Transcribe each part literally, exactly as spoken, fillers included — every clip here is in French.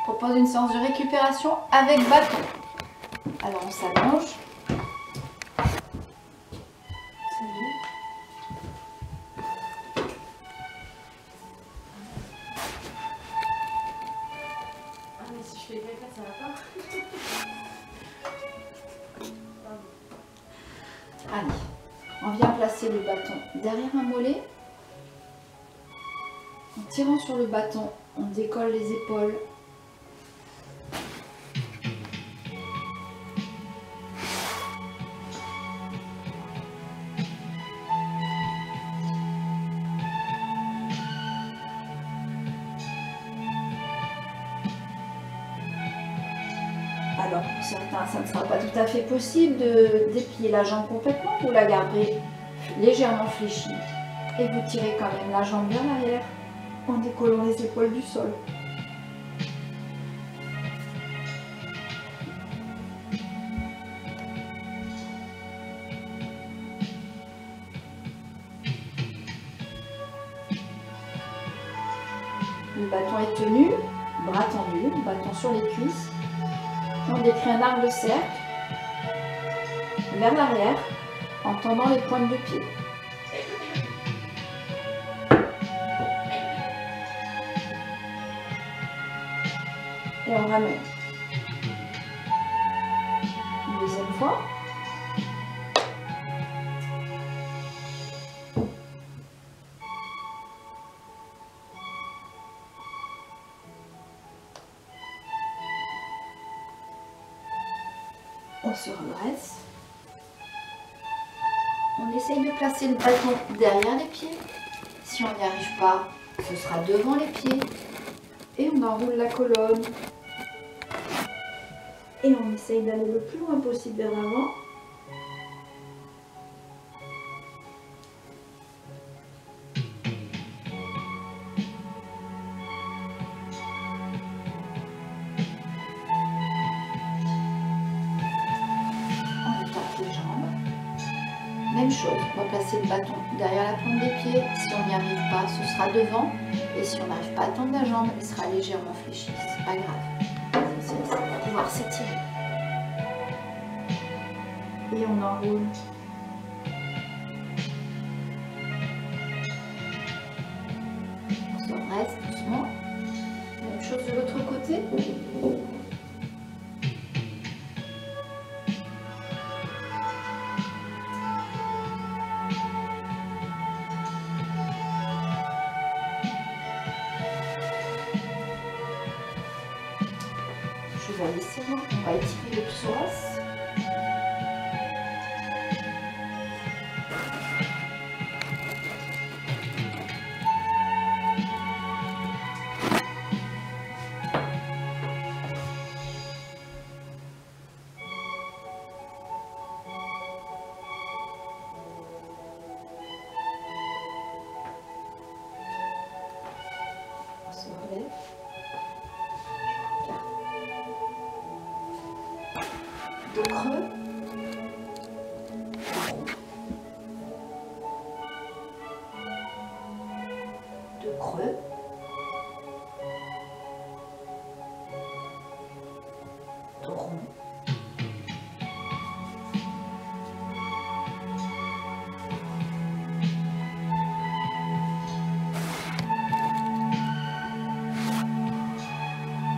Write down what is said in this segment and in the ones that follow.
propose une séance de récupération avec bâton. Alors on s'allonge. Ah mais si je fais caca, ça va pas. Allez, on vient placer le bâton derrière un mollet. En tirant sur le bâton, on décolle les épaules. Alors pour certains, ça ne sera pas tout à fait possible de déplier la jambe complètement. Vous la garderez légèrement fléchie et vous tirez quand même la jambe vers l'arrière en décollant les épaules du sol. Le bâton est tenu, bras tendus, bâton sur les cuisses. On décrit un arc de cercle vers l'arrière en tendant les pointes de pied. Et on ramène. Une deuxième fois. On se redresse. On essaye de placer le bâton derrière les pieds. Si on n'y arrive pas, ce sera devant les pieds. Et on enroule la colonne. Et on essaye d'aller le plus loin possible vers l'avant. Même chose, on va placer le bâton derrière la plante des pieds. Si on n'y arrive pas, ce sera devant. Et si on n'arrive pas à tendre la jambe, elle sera légèrement fléchie. C'est pas grave. On va pouvoir s'étirer. Et on enroule. On se redresse doucement. Même chose de l'autre côté. Je vais laisser, on va étirer le psoas. On se relève. De creux, de creux, de rond,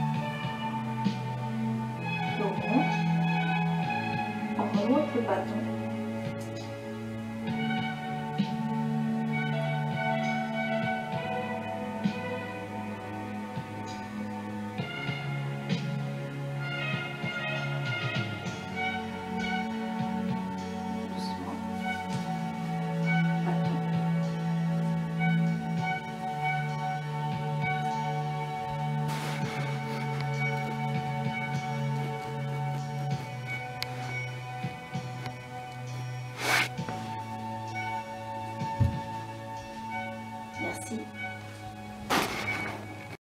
de rond. On remonte le bâton.